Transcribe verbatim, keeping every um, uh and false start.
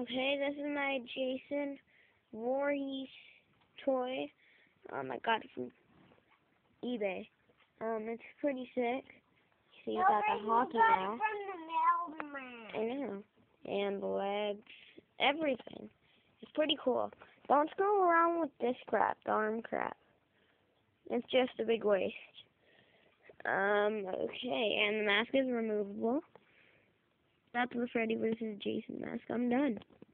Okay, this is my Jason Voorhees toy. Um, I got it from eBay. Um, it's pretty sick. See, you got the hockey mask. I know. And the legs, everything. It's pretty cool. Don't screw around with this crap, the arm crap. It's just a big waste. Um, okay, and the mask is removable. That's the Freddy versus Jason mask. I'm done.